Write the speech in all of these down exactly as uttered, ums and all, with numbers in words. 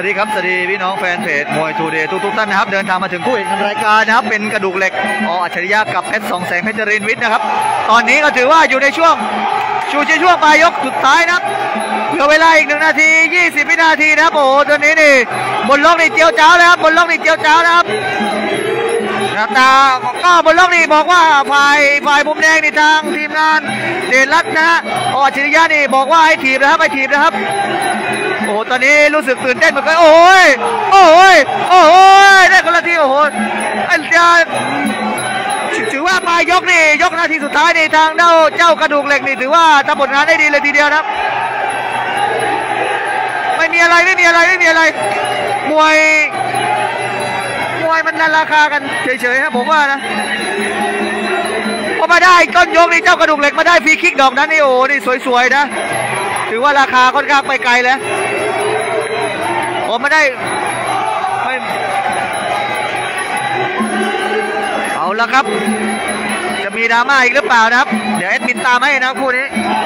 ดีครับสวัสดีพี่น้องแฟนเพจมวยทูเดย์ทุกๆท่านนะครับเดินทางมาถึงคู่เอกในรายการนะครับเป็นกระดูกเหล็กอ.อัจฉริยะกับเพชรสองแสงเพชรรินทร์วิทย์นะครับตอนนี้ก็ถือว่าอยู่ในช่วงชูชีช่วงปลายยกสุดท้ายนะครับเหลือเวลาอีกหนึ่งนาทียี่สิบวินาทีนะครับโอ้โหตอนนี้นี่บนล็อกนี่เจียวจ้าวแล้วครับบนล็อกนี่เจียวจ้าวนะครับตาก็บนล็อกนี่บอกว่าฝ่ายฝ่ายมุมแดงนี่ทางทีมงานเดชรัตน์นะฮะอ.อัจฉริยะนี่บอกว่าให้ถีบนะครับให้ถีบนะครับโอ้โหตอนนี้รู้สึกตื่นเต้นเหมือนกันโอ้ยโอ้ยโอ้ยได้คนละทีโอ้โหไอ้เจ้าถือว่าปลายยกนี่ยกนาทีสุดท้ายนี่ทางเจ้าเจ้ากระดูกเหล็กนี่ถือว่าทำผลงานได้ดีเลยทีเดียวครับไม่มีอะไรไม่มีอะไรไม่มีอะไรมวยมวยมันราคากันเฉยๆครับผมว่านะพอมาได้ก้นยกนี่เจ้ากระดูกเหล็กมาได้ฟรีคิกดอกนั้นนี่โอ้นี่สวยๆนะถือว่าราคาค่อนข้างไปไกลแล้วผมไม่ได้ไม่เอาละครับจะมีดราม่าอีกหรือเปล่านะครับเดี๋ยวแอดมินตามให้นะคู่นี้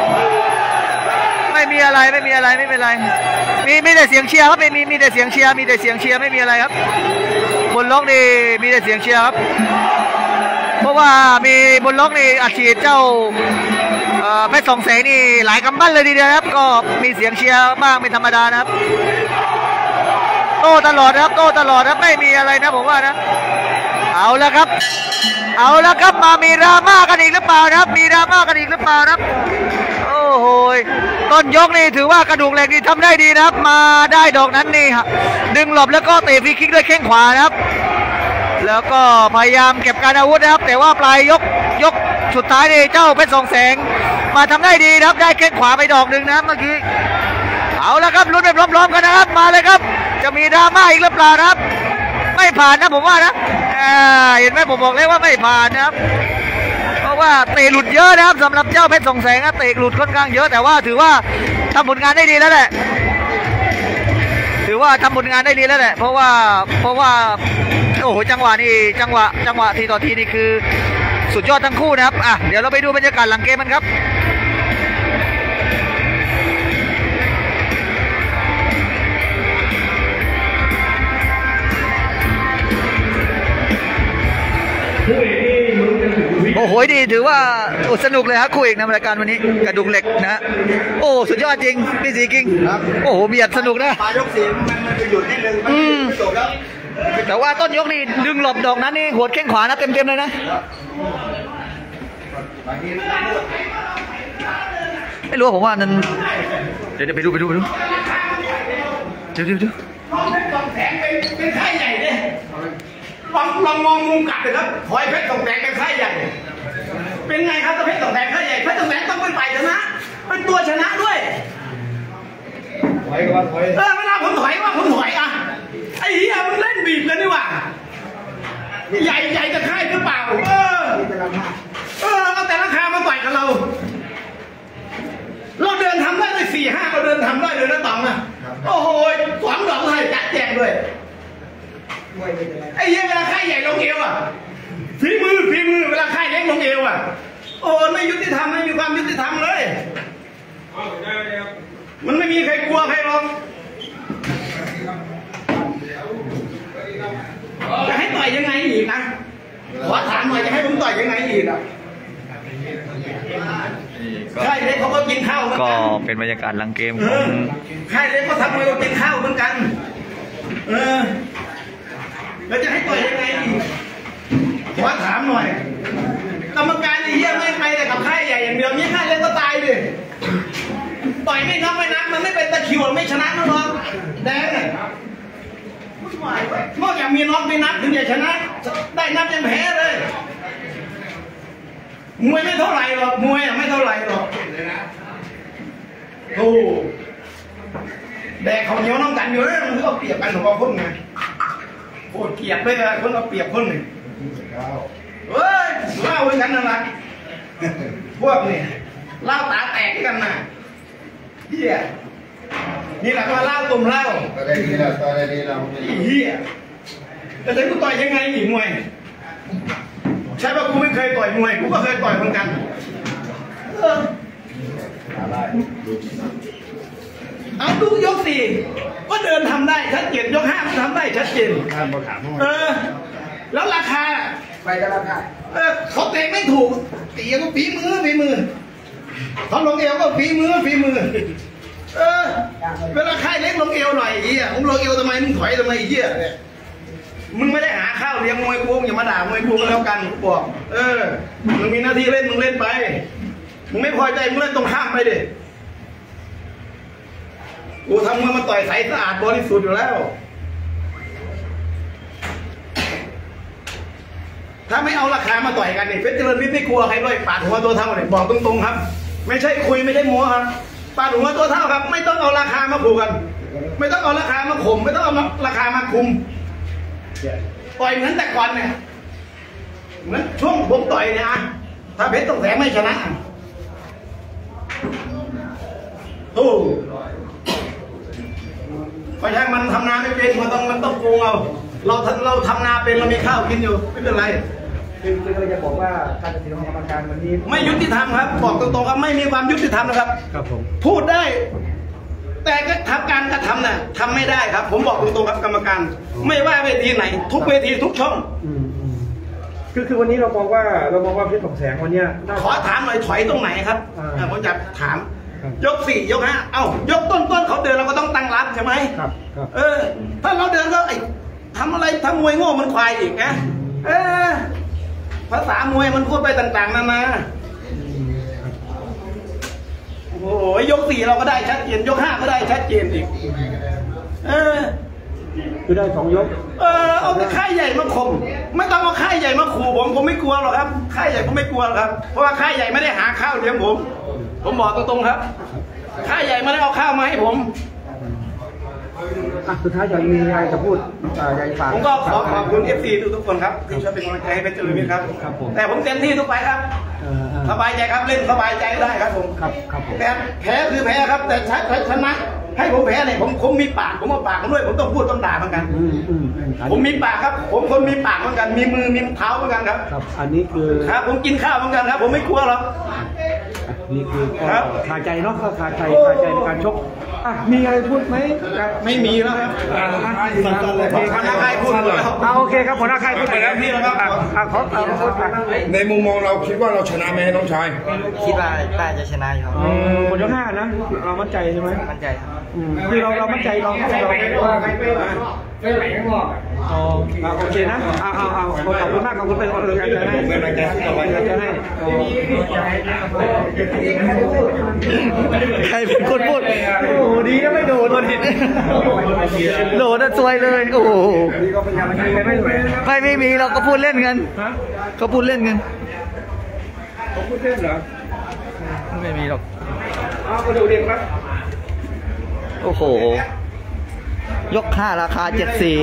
ไม่มีอะไรไม่มีอะไรไม่เป็นไรมีมีแต่เสียงเชียร์ครับไม่มีมีแต่เสียงเชียร์มีแต่เสียงเชียร์ไม่มีอะไรครับบนล็อกนี่มีแต่เสียงเชียร์ครับเพราะว่ามีบนล็อกนี่อัดฉีดเจ้าเพชรสองแสงนี่หลายกำปั้นเลยทีเดียวครับก็มีเสียงเชียร์มากเป็นธรรมดานะครับโต้ตลอดครับโต้ตลอดครับไม่มีอะไรนะผมว่านะเอาละครับเอาละครับมามีดราม่ากันอีกหรือเปล่านะครับมีดราม่ากันอีกหรือเปล่านะครับโอ้โหต้นยกนี่ถือว่ากระดูกเหล็กนี่ทำได้ดีนะครับมาได้ดอกนั้นนี่ดึงหลบแล้วก็เตะฟรีคิกด้วยแข้งขวานะครับแล้วก็พยายามเก็บการอาวุธนะครับแต่ว่าปลายยกยกสุดท้ายนี่เจ้าเพชรสองแสงมาทำได้ดีนะครับได้แข้งขวาไปดอกหนึ่งนะเมื่อกี้เอาละครับลุ้นไปพร้อมๆกันนะครับมาเลยครับจะมีดราม่าอีกหรือเปล่านะครับไม่ผ่านนะผมว่านะเห็นไหมผมบอกเลยว่าไม่ผ่านนะครับเพราะว่าเตะหลุดเยอะนะครับสำหรับเจ้าเพชรสองแสงนะเตะหลุดค่อนข้างเยอะแต่ว่าถือว่าทำผลงานได้ดีแล้วแหละถือว่าทำผลงานได้ดีแล้วแหละเพราะว่าเพราะว่าโอ้โหจังหวะนี่จังหวะจังหวะทีต่อทีนี่คือสุดยอดทั้งคู่นะครับอ่ะเดี๋ยวเราไปดูบรรยากาศหลังเกมกันครับโอ้โหดีถือว่าสนุกเลยครับคู่เอกในรายการวันนี้กระดูกเหล็กนะโอ้สุดยอดจริงพี่สีกิ้งโอ้โหเบียดสนุกนะปลายยกสี่มันจะหยุดนิดนึงมันจบแล้วแต่ว่าต้นยกนี่ดึงหลบดอกนั้นนี่หัวแข้งขวานะเต็มๆเลยนะไม่รู้ผมว่านั้นเดี๋ยวไปดูไปดูไปดูเดี๋ยวเดี๋ยวเดี๋ยวสองแสงเป็นเป็นไข่ใหญ่เลยลองลองมองมุมกลับเลยครับถอยเพชรสองแสงเป็นไข่ใหญ่เป็นไงครับเพชรสองแสงไข่ใหญ่เพชรสองแสงต้องเป็นฝ่ายชนะเป็นตัวชนะด้วยถอยก็ว่าถอยเออเวลาผมถอยว่าผมถอยอ่ะไอ้เหี้ยมันเล่นบีบกันนี่หว่าใหญ่ใหญ่จะไข่หรือเปล่าเออเออเอาแต่ราคามาต่อยกับเราเราเดินทำได้เลยสี่ห้าเราเดินทำได้เลยนะต๋องนะโอ้โหสองดอกให้จัดแจกด้วยไอ้เหี้ยเวลาไข่ใหญ่ลงเอวอ่ะฝีมือฝีมือเวลาไข่เล็กลงเอวอ่ะโอ้ไม่ยุติธรรมไม่มีความยุติธรรมเลยมันไม่มีใครกลัวใครหรอกจะให้ต่อยยังไงอีกนะขอถามหน่อยจะให้ผมต่อยยังไงอีกอ่ะใช่เล็กเขาก็กินข้าวก็เป็นบรรยากาศหลังเกมของใช่เล็กก็ทำให้เรากินข้าวเหมือนกันเออแล้วจะให้ต่อยยังไงอีกขอถามหน่อยกรรมการไอ้เหี้ยไม่ไปแต่กับค่ายใหญ่อย่างเดียวมีค่ายเล็กก็ตายดิต่อยไม่น็อกไม่นับมันไม่เป็นตะคิวไม่ชนะน้องแดงเลยนอกจากมีน็อกไม่นับถึงจะชนะได้นับยังแพ้เลยมวยไม่เท่าไหร่หรอกมวยไม่เท่าไหร่หรอกโอ้แดกเขาเหนียวน้องกันอยู่เลยมันก็เปรียบกันของเราคนไงโคตรเกลียดเลยอะคนเราเปรียบคนหนึ่งเฮ้ยเล่ากันนั่นแหละพวกนี่เล่าตาแตกกันน่ะเฮียนี่แหละก็เล่าตุ่มเล่าตอนนี้เราตอนนี้เราเฮียแต่ฉันกูต่อยยังไงหนีมวยใช่ป่ะกูไม่เคยต่อยมวยกูก็เคยต่อยเหมือนกันเอาดูยกสี่ก็เดินทำได้ชัดเจนยกห้าทำได้ชัดเจนเออแล้วราคาไปกันราคาเออเขาเตะไม่ถูกตีก็ฝีมือฝีมือเขาลงเอวก็ฝีมือฝีมือเออเวลาค่ายเล็กลงเอวหน่อยเหี้ยมึงลงเอวทำไมมึงถอยทำไมเหี้ยมึงไม่ได้หาข้าวเลี้ยงมวยกูอย่ามาด่ามวยกูก็แล้วกันกูบอกเออมึงมีหน้าที่เล่นมึงเล่นไปมึงไม่พอใจมึงเล่นตรงข้ามไปดิกูทำมือมาต่อยใสสะอาดบริสุทธิ์อยู่แล้วถ้าไม่เอาราคามาต่อยกันนี่เพชรเจริญวิทย์ไม่กลัวใครด้วยปาดหัวตัวเท่าเนี่ยบอกตรงๆครับไม่ใช่คุยไม่ใช่โม้ครับปาดหัวตัวเท่าครับไม่ต้องเอาราคามาผูกกันไม่ต้องเอาราคามาข่มไม่ต้องเอาราคามาคุมต่อยเหมือนแต่ก่อนเนี่ยเหมือนช่วงผมต่อยเนี่ยถ้าเพชรต้องแสงไม่ชนะตู้ไม่ใช่มันทำนาไม่เป็นมันต้องมันต้องโกงเอาเราเราทำนาเป็นเรามีข้าวกินอยู่ไม่เป็นไรคือคือเราจะบอกว่าการตัดสินของกรรมการวันนี้ไม่ยุติธรรมครับบอกตรงๆครับไม่มีความยุติธรรมนะครับครับผมพูดได้แต่ก็ทำการกระทำน่ะทำไม่ได้ครับผมบอกตรงๆครับกรรมการไม่ว่าเวทีไหนทุกเวทีทุกช่องคือคือวันนี้เรามองว่าเรามองว่าเพชรสองแสงวันนี้ขอถามหน่อยถอยตรงไหนครับผมจะถามยกสี่ยกห้าเอ้ายกต้นต้นเขาเดินเราก็ต้องตั้งรับใช่ไหมครับเออถ้าเราเดินก็ไอ้ทำอะไรทำมวยโง่มันควายอีกนะเออภาษามวยมันพูดไปต่างๆนานาโอ้ยยกสี่เราก็ได้ชัดเจนยกห้าก็ได้ชัดเจนอีกเออคือได้สองยกเออเอาค่ายใหญ่มาข่มไม่ต้องเอาค่ายใหญ่มาขู่ผมผมไม่กลัวหรอกครับค่ายใหญ่ผมไม่กลัวหรอกครับเพราะว่าค่ายใหญ่ไม่ได้หาข้าวเลี้ยงผมผมบอกตรงๆครับค่ายใหญ่ไม่ได้เอาข้าวมาให้ผมสุดท้ายอยากมีอะไรจะพูดอยากฝากผมก็ขอขอบคุณเอฟซีทุกคนครับที่ช่วยเป็นกำลังใจให้เป็นเจริญวิทย์ครับแต่ผมเต็มที่ทุกไปครับสบายใจครับเล่นสบายใจได้ครับผมแต่แพ้คือแพ้ครับแต่ชนะให้ผมแพ้เนี่ยผมผมมีปากผมเอาปากมาด้วยผมต้องพูดต้องด่าเหมือนกันผมมีปากครับผมคนมีปากเหมือนกันมีมือมีเท้าเหมือนกันครับครับอันนี้คือครับผมกินข้าวเหมือนกันครับผมไม่กลัวหรอกนี่คือคาใจเนาะก็คาใจคาใจในการชกอ่ะมีอะไรพูดไหมไม่มีแล้วครับหัวหน้าค่ายพูดแล้วโอเคครับหัวหน้าค่ายพูดไปแล้วพี่แล้วครับขอในมุมมองเราคิดว่าเราชนะไหมน้องชายคิดว่าน่าจะชนะอยู่ครับหมดยกห้านะเรามั่นใจใช่ไหมมั่นใจครับคือเราเรามั่นใจเราเราไม่ไหวก็บอกอ๋อโอเคนะเอาเอาเอาขอบคุณมากขอบคุณเป็นกำลังใจให้เป็นกำลังใจให้ต่อไปจะให้ใครเป็นคนพูดโอ้โหดีนะไม่โดนโดนหินโดนน่ะซวยเลยโอ้โหไม่ไม่มีเราก็พูดเล่นกันเขาพูดเล่นกันเขาพูดเล่นเหรอไม่มีหรอกอ้าวก็ดูเด็กครับโอ้โหยกห้าราคาเจ็ดสี่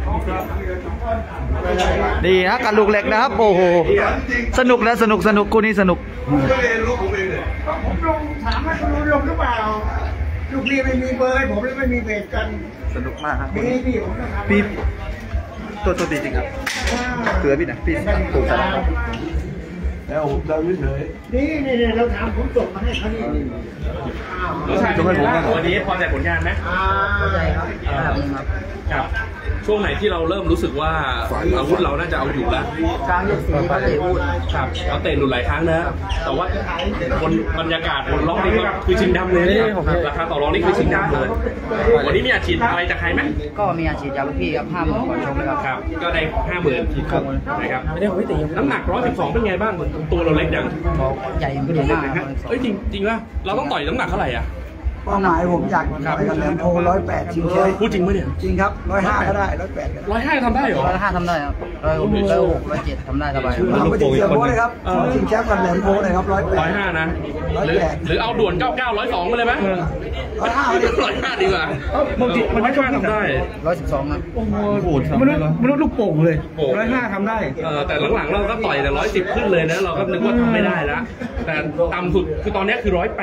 ดีนะกับลูกเหล็กนะครับโอ้โหสนุกนะสนุกสนุกกูนี่สนุกผมลงถามว่าคุณลงหรือเปล่าลูกเรียนไม่มีเบอร์ให้ผมแล้วไม่มีเบรกกันสนุกมากครับพี่พี่ผมพี่ตัวตัวดีจริงครับเกลือพี่นะพี่ถูกใจแล้วเราเฉยนี่นี่เราถามผมส่งมาให้เขานี่รู้สึกจะให้ผมวันนี้พอใจผลงานไหมพอใจครับครับช่วงไหนที่เราเริ่มรู้สึกว่าอาวุธเราน่าจะเอาอยู่แล้วกลางยกสี่เขาเตะพูดครับเขาเตะหลุดหลายครั้งนะแต่ว่าบนบรรยากาศบนล็อกนี่ก็คือชิงดำเลยราคาต่อรองนี่คือชิงดำเลยวันนี้มีอาชีพอะไรจากใครไหมก็มีอาชีพจากลูกพี่ครับห้าหมื่นก่อนชมนะครับครับก็ได้ห้าหมื่นนะครับไม่ได้ไม่ตีน้ำหนักร้อยสิบสองเป็นไงบ้างตัวเราเล็กอย่างใหญ่ขึ้นมากเอ้ยจริงจริงว่าเราต้องต่อยน้ำหนักเท่าไหร่อ่ะเป้าหมายผมอยากต่อยกับแหลมโพร้อยแปดชิงแชมป์พูดจริงไหมเนี่ยจริงครับร้อยห้าก็ได้ร้อยแปดร้อยห้าทำได้เหรอร้อยห้าทำได้ครับร้อยหกร้อยหกร้อยเจ็ดทำได้สบายเราไปถึงเสียโพเลยครับชิงแชมป์กับแหลมโพเลยครับร้อยแปดร้อยห้านะหรือหรือเอาด่วนเก้าเก้าร้อยสองมาเลยไหมร้อยห้าร้อยห้าดีกว่าบางทีมันไม่ช่วยทำได้ร้อยสิบสองนะโอ้โหมนุษย์มนุษย์ลูกโป่งเลยร้อยห้าทำได้แต่หลังๆเราก็ต่อยแต่ร้อยสิบขึ้นเลยนะเราก็นึกว่าทำไม่ได้แล้วแต่ต่ำสุดคือตอนนี้คือร้อยแปด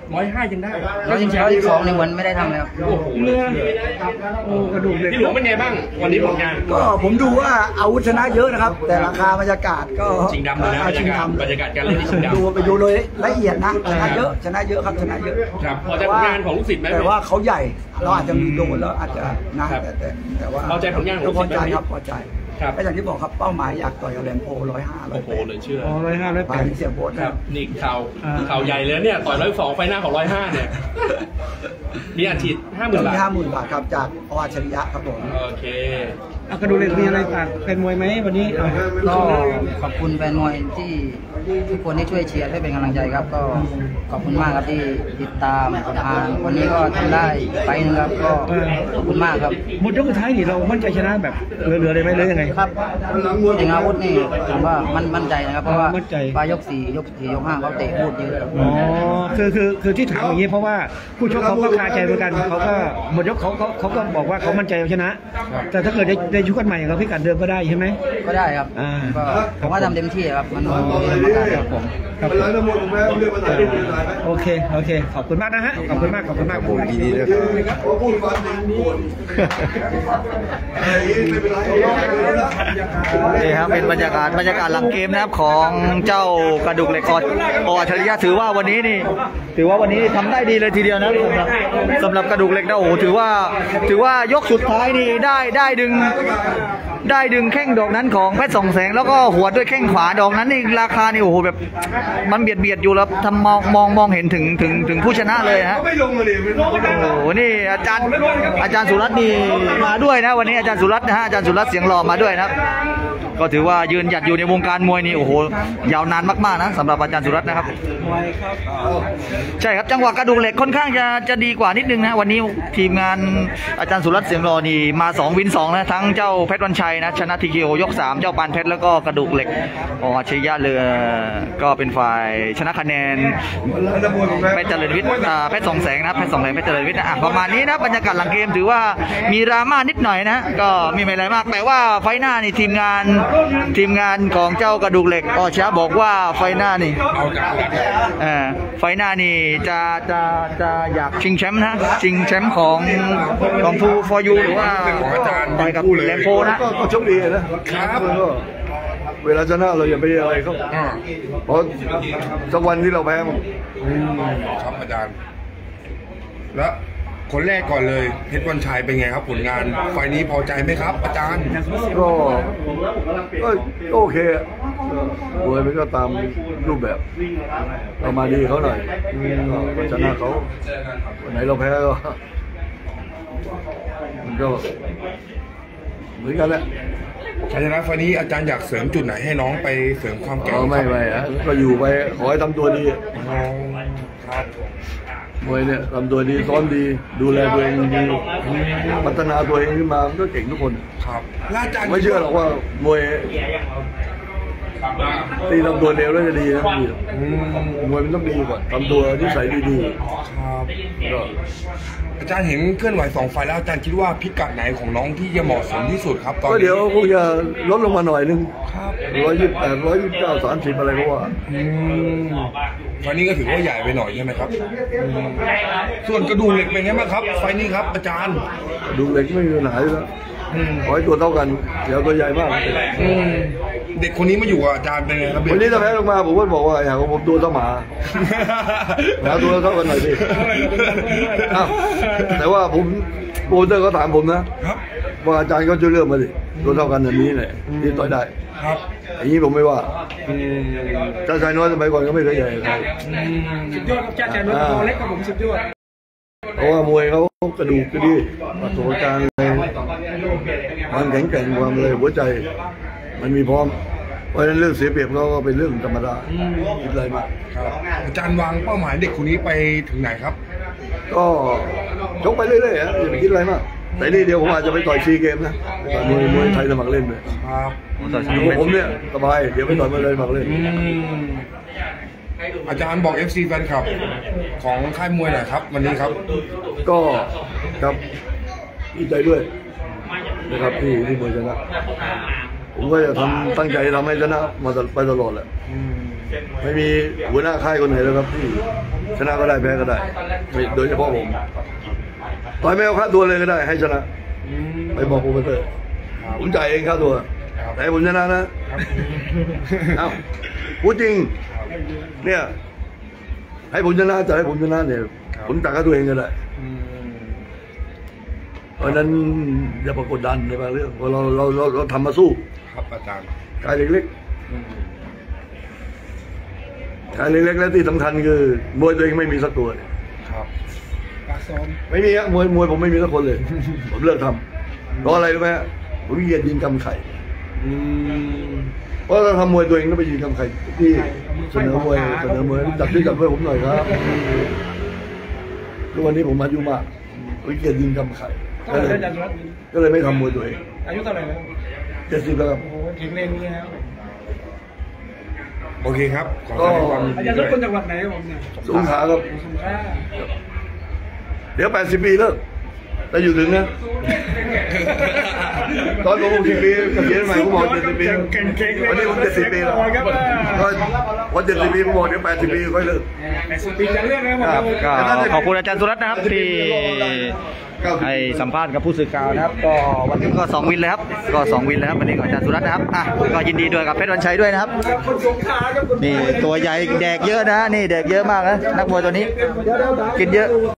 ร้อยห้ายังได้ร้อยยี่สิบสองในวันไม่ได้ทำแล้วโอ้โหเนื้อโอ้กระดูกเหล็กพี่หลวงเป็นไงบ้างวันนี้ผลงานก็ผมดูว่าอาวุธชนะเยอะนะครับ แต่ราคาบรรยากาศก็ชิงดำเลยนะอาชิงดำบรรยากาศการเล่นที่ชิงดำดูไปดูเลยละเอียดนะชนะเยอะชนะเยอะครับชนะเยอะครับพอใจผลงานของลูกศิษย์ไหมแต่ว่าเขาใหญ่เราอาจจะมีโดนแล้วอาจจะนะครับ แต่แต่แต่ว่าพอใจผลงานของลูกพศิอษย์ใจไหมครับพอใจครับก็อย่างที่บอกครับเป้าหมายอยากต่อยกับแรมโพร้อยห้าร้อยโอ้โหแปดเลยเชื่ออ๋อร้อยห้าร้อยแปผ่าดนเสียโบสครับนี่ข่าวอ่าข่าวใหญ่เลยเนี่ยต่อยร้อยสองไฟหน้าของร้อยห้าเนี่ยมีอัดฉีดห้าหมื่นบาทห้าหมื่นบาทครับจากอวาชริยะครับผมโอเคอ่ะกระดูกเหล็กมีอะไรฝากเป็นมวยไหมวันนี้อ่ะก็ขอบคุณแฟนมวยที่ทุกคนที่ช่วยเชียร์ช่วยเป็นกำลังใจครับ ก็ขอบคุณมากครับที่ติดตามผลงานวันนี้ก็ทำได้ไปนะครับก็ขอบคุณมากครับหมดยกสุดท้ายนี่เรามั่นใจชนะแบบเหลือๆเลยไหมหรือยังไงครับเองอาวุธนี่ผมว่ามันมั่นใจนะครับเพราะว่ามั่นใจปลายยกสี่ยกสี่ยกห้าเขาเตะพูดเยอะครับอ๋อคือคือคือที่ถามอย่างนี้เพราะว่าผู้ชกเขาก็คาใจเหมือนกันเขาก็หมดยกเขาเขาเขาก็บอกว่าเขามั่นใจเอาชนะ แต่ถ้าเกิดได้ได้ชุดกันใหม่เขาพิกัดเดิมก็ได้ใช่ไหมก็ได้ครับอ่าก็ผมว่าทำเต็มที่ครับมันเป็นประกาศครับผมครับโอเคโอเคขอบคุณมากนะฮะขอบคุณมากขอบคุณมากผมยินดีด้วยนี่ครับเป็นบรรยากาศบรรยากาศหลังเกมนะครับของเจ้ากระดูกเหล็กอออัจฉริยะถือว่าวันนี้นี่ถือว่าวันนี้ทำได้ดีเลยทีเดียวนะสำหรับสำหรับกระดูกเหล็กนะโอ้โหถือว่าถือว่ายกสุดท้ายนี่ได้ได้ดึงได้ดึงแข้งดอกนั้นของเพชรสองแสงแล้วก็หัวด้วยแข้งขวาดอกนั้นนี่ราคานี่โอ้โหแบบมันเบียดเบียดอยู่แล้วทำมองมองมองเห็นถึงถึงถึงผู้ชนะเลยฮะโอ้โหนี่อาจารย์อาจารย์สุรัตน์นี่มาด้วยนะวันนี้อาจารย์สุรัตน์นะฮะอาจารย์สุรัตน์เสียงหล่อมาด้วยนะครับก็ถือว่ายืนหยัดอยู่ในวงการมวยนี่โอ้โหยาวนานมากๆนะสำหรับอาจารย์สุรัตน์นะครับใช่ครับจังหวะกระดูกเหล็กค่อนข้างจะจะดีกว่านิดนึงนะวันนี้ทีมงานอาจารย์สุรัตน์เสียงหล่อนี่มาสองวินสองนะทั้งเจ้าเพชรวันชัยนะชนะทีคิวยกสามเจ้าปานเพชรแล้วก็กระดูกเหล็กออัจฉริยะเลยก็เป็นฝ่ายชนะคะแนนเพชรเจริญวิทย์เพชรสองแสงนะเพชรสองแสงเพชรเจริญวิทย์นะประมาณนี้นะบรรยากาศหลังเกมถือว่ามีดราม่านิดหน่อยนะก็มีไม่อะไรมากแต่ว่าไฟหน้านี่ทีมงานทีมงานของเจ้ากระดูกเหล็กอชาบอกว่าไฟหน้านี่เออไฟหน้านี่จะจะจะอยากชิงแชมป์นะชิงแชมป์ของของทูฟอร์ยูหรือว่าต่อยกับแลมโพนะก็โชคดีนะครับเวลาชนะเราอย่าไปอะไรเขาเพราะสักวันที่เราแพ้มันครับอาจารย์ แล้วคนแรกก่อนเลยเพชรวันชัยเป็นไงครับผลงานไฟล์นี้พอใจไหมครับ อาจารย์ก็ก็โอเคมวยมันก็ตามรูปแบบเรามาดีเขาหน่อยก็ชนะเขาวันไหนเราแพ้ก็มันก็เหมือนกันแหละชัยชนะไฟล์นี้อาจารย์อยากเสริมจุดไหนให้น้องไปเสริมความแข็งอ๋อไม่ไม่ฮะก็อยู่ไปขอให้ทำตัวดีครับมวยเนี่ยทำตัวดีซ้อมดีดูแลตัวเองดีพัฒนาตัวเองขึ้นมามันก็เก่งทุกคนครับแล้วอาจารย์ไม่เชื่อหรอกว่ามวยตีทำตัวเร็วแล้วจะดีนะพี่มวยมันต้องดีก่อนทำตัวนิสัยดีๆครับก็อาจารย์เห็นเคลื่อนไหวสองไฟล์แล้วอาจารย์คิดว่าพิกัดไหนของน้องที่จะเหมาะสมที่สุดครับตอนก็นี้เดี๋ยวคงจะลดลงมาหน่อยนึงครับร้อยยี่สิบแปดร้อยยี่สิบเก้าสามสิบอะไรก็ว่าอืมไฟล์นี้ก็ถือว่าใหญ่ไปหน่อยใช่ไหมครับอืมส่วนกระดูกเหล็กเป็นไงบ้างครับ ไฟล์นี้ครับ อาจารย์ดูเหล็กไม่มีปัญหาอยู่แล้วอืมขอให้ตัวเท่ากันเดี๋ยวตัวใหญ่มากอืมเด็กคนนี้มาอยู่กับอาจารย์เป็นไงครับวันนี้ถ้าแพ้ลงมาผมก็บอกว่าอยากของผมตัวเท่าหมาแล้วตัวเท่ากันหน่อยสิอ้าวแต่ว่าผมโปรเตอร์ก็ถามผมนะครับ ว่าอาจารย์ก็จะเลือกมาสิตัวเท่ากันแบบนี้แหละที่ต่อยได้ครับอย่างนี้ผมไม่ว่าอืมถ้าชายน้อยสมัยก่อนก็ไม่เคยใหญ่ใครสุดยอดครับจ้าแจนรถโตเล็กกับผมสุดยอดเพราะว่ามวยเขากระดูกก็ดีประสบการณ์เลยมันแข็งแกร่งความเลยหัวใจ มันมีพร้อมเพราะฉะนั้นเรื่องเสียเปรียบเขาก็เป็นเรื่องธรรมดาคิดอะไรมากครับอาจารย์วางเป้าหมายเด็กคนนี้ไปถึงไหนครับก็ชกไปเรื่อยๆอะอย่าไปคิดอะไรมากแต่นี่เดียวผมอาจจะไปต่อยซีเกมนะต่อยมวยมวยไทยสมัครเล่นเลยครับอยู่กับผมเนี่ยสบายเดี๋ยวไปต่อยมวยไทยสมัครเล่นอืมอาจารย์บอก เอฟ ซี แฟนคลับของค่ายมวยหน่อยครับ วันนี้ครับก็ครับดีใจด้วยนะครับที่ที่มวยชนะผมก็จะทำตั้งใจทำให้ชนะมาไปตลอดแหละอืมไม่มีหัวหน้าค่ายคนไหนแล้วครับที่ชนะก็ได้แพ้ก็ได้โดยเฉพาะผมต่อยไม่เอาค่าตัวเลยก็ได้ให้ชนะไปบอกโปรโมเตอร์ผมจ่ายเองค่าตัวแต่ผมชนะนะเอ้าพูดจริงเนี่ยให้ผมชนะจะให้ผมชนะเนี่ยผมจ่ายค่าตัวเองก็ได้เพราะนั้นอย่าประกดดันในบางเรื่องเพราะเราเราเราเราทำมาสู้ครับอาจารย์กายเล็กๆกายเล็กๆและที่สำคัญคือมวยตัวเองไม่มีสักตัวเลยครับไม่มีอะมวยมวยผมไม่มีสักคนเลย ผมเลิกทำเพราะอะไรรู้ไหมฮะผมเกลียดยิงกำไข่เพราะเราทำมวยตัวเองต้องไปยิงกำไข่ที่เสนอมวยเสนอมวยจับด้วยจับด้วยผมหน่อยครับทุกวันนี้ผมอายุมากผมเกลียดยิงกำไข่ก็เลยก็เลยไม่ทำมวยตัวเองอายุเท่าไหร่แล้วเจ็ดสิบแล้วครับแข็งแรงนี่ครับโอเคครับขอก็แสดงความยินอาดีจารย์ด้ทุวกยคนจังหวัดไหนผมเนี่ยสงขลาครับสงขลาเดี๋ยวแปดสิบปีแล้วแต่อยู่ถึงนะตอนผมหกสิบปีเกษียณใหม่ผมบอกเจ็ดสิบปีวันนี้ผมเจ็ดสิบปีแล้วก็วันเจ็ดสิบปีผมบอกเดี๋ยวแปดสิบปีค่อยเลิกแต่สุดปีจะเรื่องนะผมก็ขอบคุณอาจารย์สุรัตน์นะครับที่ให้สัมภาษณ์กับผู้สื่อข่าวนะครับก็วันนี้ก็สองวินเลยครับก็สองวินเลยครับวันนี้กับอาจารย์สุรัตน์นะครับอ่ะก็ยินดีด้วยกับเพชรวันชัยด้วยนะครับนี่ตัวใหญ่แดกเยอะนะนี่แดกเยอะมากนะนักมวยตัวนี้กินเยอะ